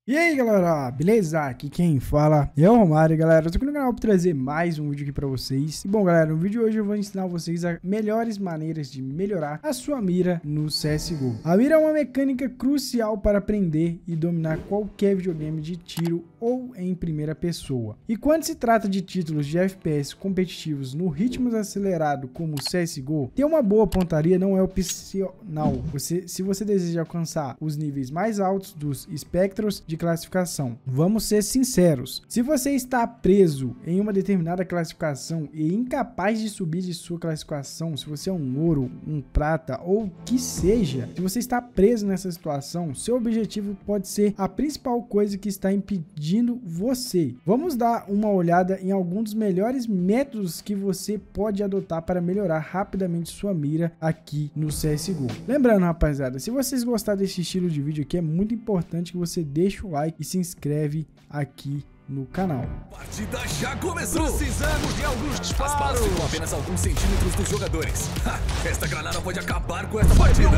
E aí galera, beleza? Aqui quem fala é o Romário, galera. Eu tô aqui no canal para trazer mais um vídeo aqui pra vocês. E bom galera, no vídeo de hoje eu vou ensinar vocês as melhores maneiras de melhorar a sua mira no CSGO. A mira é uma mecânica crucial para aprender e dominar qualquer videogame de tiro ou em primeira pessoa. E quando se trata de títulos de FPS competitivos no ritmo acelerado como o CSGO, ter uma boa pontaria não é opcional. Se você deseja alcançar os níveis mais altos dos espectros de classificação. Vamos ser sinceros, se você está preso em uma determinada classificação e incapaz de subir de sua classificação, se você é um ouro, um prata ou o que seja, se você está preso nessa situação, seu objetivo pode ser a principal coisa que está impedindo você. Vamos dar uma olhada em alguns dos melhores métodos que você pode adotar para melhorar rapidamente sua mira aqui no CSGO. Lembrando, rapaziada, se vocês gostaram desse estilo de vídeo aqui, é muito importante que você deixe o like e se inscreve aqui no canal. A partida já começou! Precisamos de alguns disparos! As balas ficam apenas alguns centímetros dos jogadores. Esta granada pode acabar com esta partida!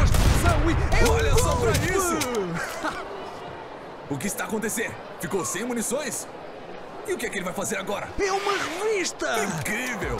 Olha só pra isso! O que está acontecendo? Ficou sem munições? E o que é que ele vai fazer agora? É uma revista! Incrível!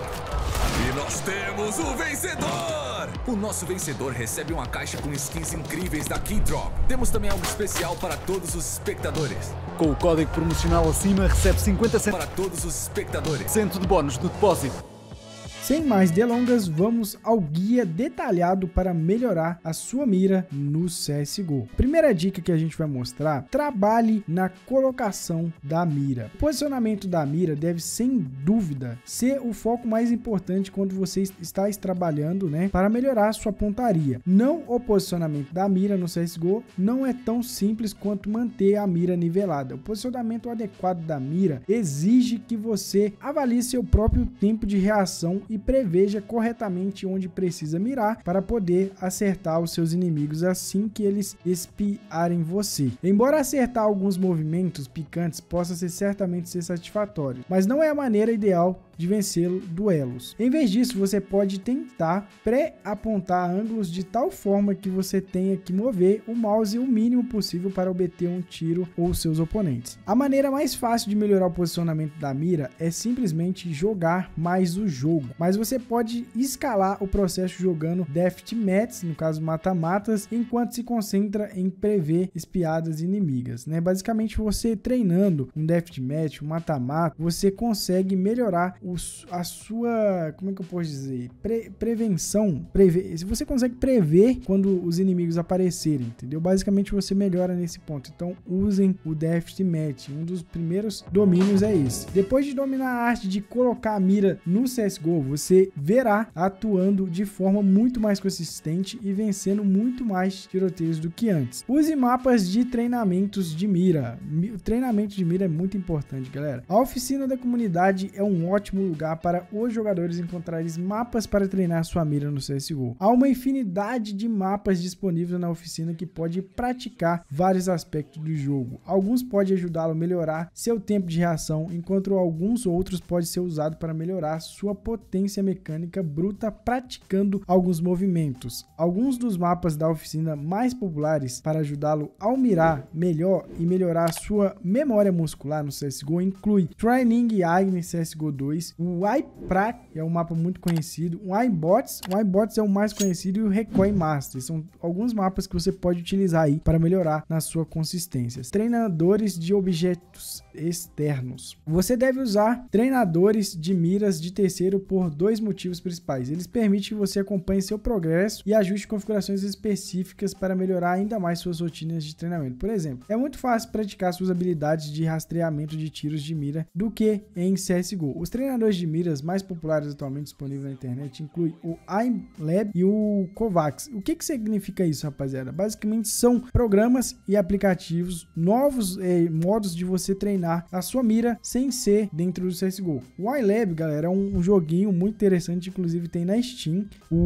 E nós temos o vencedor! O nosso vencedor recebe uma caixa com skins incríveis da Keydrop. Temos também algo especial para todos os espectadores. Com o código promocional acima, recebe 50% Para todos os espectadores. de bónus no depósito. Sem mais delongas, vamos ao guia detalhado para melhorar a sua mira no CSGO. Primeira dica que a gente vai mostrar: trabalhe na colocação da mira. O posicionamento da mira deve, sem dúvida, ser o foco mais importante quando você está trabalhando, para melhorar a sua pontaria. Não o posicionamento da mira no CSGO não é tão simples quanto manter a mira nivelada. O posicionamento adequado da mira exige que você avalie seu próprio tempo de reação e preveja corretamente onde precisa mirar para poder acertar os seus inimigos assim que eles espiarem você. Embora acertar alguns movimentos picantes possa certamente ser satisfatório, mas não é a maneira ideal de vencer duelos. Em vez disso, você pode tentar pré-apontar ângulos de tal forma que você tenha que mover o mouse o mínimo possível para obter um tiro ou seus oponentes. A maneira mais fácil de melhorar o posicionamento da mira é simplesmente jogar mais o jogo, mas você pode escalar o processo jogando deathmatch, no caso mata-matas, enquanto se concentra em prever espiadas inimigas, Basicamente, você treinando um deathmatch, um mata-mata, você consegue melhorar a sua, como é que eu posso dizer, prevenção, se você consegue prever quando os inimigos aparecerem, entendeu? Basicamente você melhora nesse ponto. Então usem o Deathmatch, um dos primeiros domínios é esse. Depois de dominar a arte de colocar a mira no CSGO, você verá atuando de forma muito mais consistente e vencendo muito mais tiroteios do que antes. Use mapas de treinamentos de mira. O treinamento de mira é muito importante, galera. A oficina da comunidade é um ótimo lugar para os jogadores encontrarem mapas para treinar sua mira no CSGO. Há uma infinidade de mapas disponíveis na oficina que pode praticar vários aspectos do jogo. Alguns podem ajudá-lo a melhorar seu tempo de reação, enquanto alguns outros podem ser usados para melhorar sua potência mecânica bruta praticando alguns movimentos. Alguns dos mapas da oficina mais populares para ajudá-lo a mirar melhor e melhorar a sua memória muscular no CSGO inclui Training Agni CSGO 2, o iPrak é um mapa muito conhecido, o iBots é o mais conhecido, e o Recoil Master. São alguns mapas que você pode utilizar aí para melhorar na sua consistência. Treinadores de objetos externos. Você deve usar treinadores de miras de terceiro por dois motivos principais. Eles permitem que você acompanhe seu progresso e ajuste configurações específicas para melhorar ainda mais suas rotinas de treinamento. Por exemplo, é muito fácil praticar suas habilidades de rastreamento de tiros de mira do que em CSGO. Os treinadores de miras mais populares atualmente disponíveis na internet incluem o iLab e o Kovacs. O que significa isso, rapaziada? Basicamente são programas e aplicativos novos, modos de você treinar a sua mira sem ser dentro do CSGO. O iLab, galera, é um joguinho muito interessante, inclusive tem na Steam.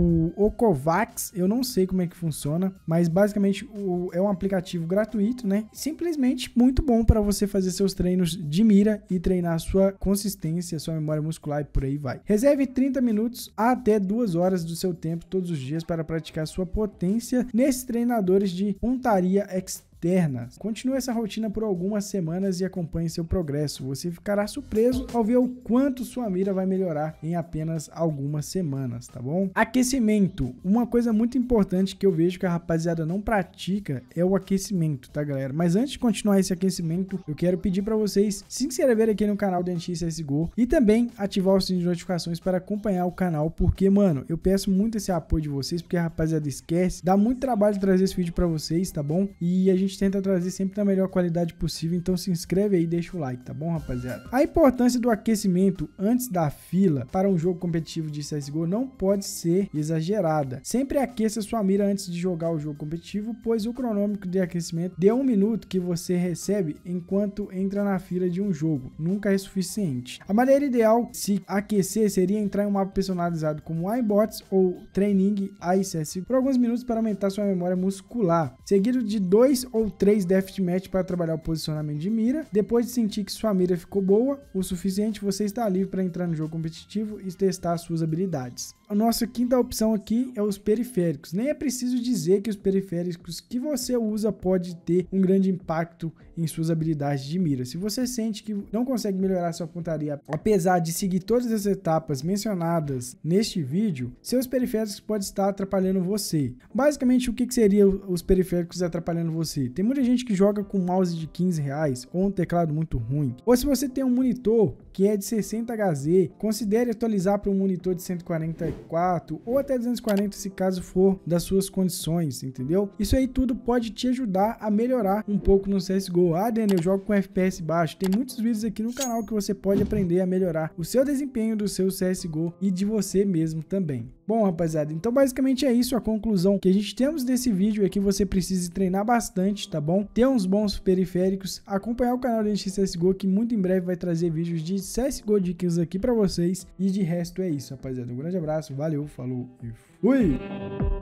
O Kovacs, eu não sei como é que funciona, mas basicamente é um aplicativo gratuito, Simplesmente muito bom para você fazer seus treinos de mira e treinar a sua consistência, sua memória muscular e por aí vai. Reserve 30 minutos até 2 horas do seu tempo todos os dias para praticar sua potência nesses treinadores de pontaria externa externas. Continue essa rotina por algumas semanas e acompanhe seu progresso. Você ficará surpreso ao ver o quanto sua mira vai melhorar em apenas algumas semanas, tá bom? Aquecimento. Uma coisa muito importante que eu vejo que a rapaziada não pratica é o aquecimento, tá, galera? Mas antes de continuar esse aquecimento, eu quero pedir para vocês se inscreverem aqui no canal do NX CSGO e também ativar o sininho de notificações para acompanhar o canal, porque, mano, eu peço muito esse apoio de vocês, porque a rapaziada esquece, dá muito trabalho trazer esse vídeo para vocês, tá bom? E a gente tenta trazer sempre na melhor qualidade possível, então se inscreve aí e deixa o like, tá bom, rapaziada? A importância do aquecimento antes da fila para um jogo competitivo de CSGO não pode ser exagerada. Sempre aqueça sua mira antes de jogar o jogo competitivo, pois o cronômetro de aquecimento de 1 minuto que você recebe enquanto entra na fila de um jogo nunca é suficiente. A maneira ideal se aquecer seria entrar em um mapa personalizado como iBots ou Training ICS por alguns minutos para aumentar sua memória muscular, seguido de 2 ou 3 deathmatch para trabalhar o posicionamento de mira. Depois de sentir que sua mira ficou boa o suficiente, você está livre para entrar no jogo competitivo e testar suas habilidades. A nossa quinta opção aqui é os periféricos. Nem é preciso dizer que os periféricos que você usa pode ter um grande impacto em suas habilidades de mira. Se você sente que não consegue melhorar sua pontaria, apesar de seguir todas as etapas mencionadas neste vídeo, seus periféricos podem estar atrapalhando você. Basicamente, o que seriam os periféricos atrapalhando você? Tem muita gente que joga com um mouse de R$15 ou um teclado muito ruim. Ou se você tem um monitor que é de 60 Hz, considere atualizar para um monitor de 144 ou até 240 se caso for das suas condições, entendeu? Isso aí tudo pode te ajudar a melhorar um pouco no CSGO. Ah, Daniel, eu jogo com FPS baixo. Tem muitos vídeos aqui no canal que você pode aprender a melhorar o seu desempenho do seu CSGO e de você mesmo também. Bom, rapaziada, então basicamente é isso. A conclusão que a gente temos desse vídeo é que você precisa treinar bastante, tá bom? Ter uns bons periféricos, acompanhar o canal do NX CSGO, que muito em breve vai trazer vídeos de CSGO dicas aqui pra vocês. E de resto é isso, rapaziada. Um grande abraço, valeu, falou e fui!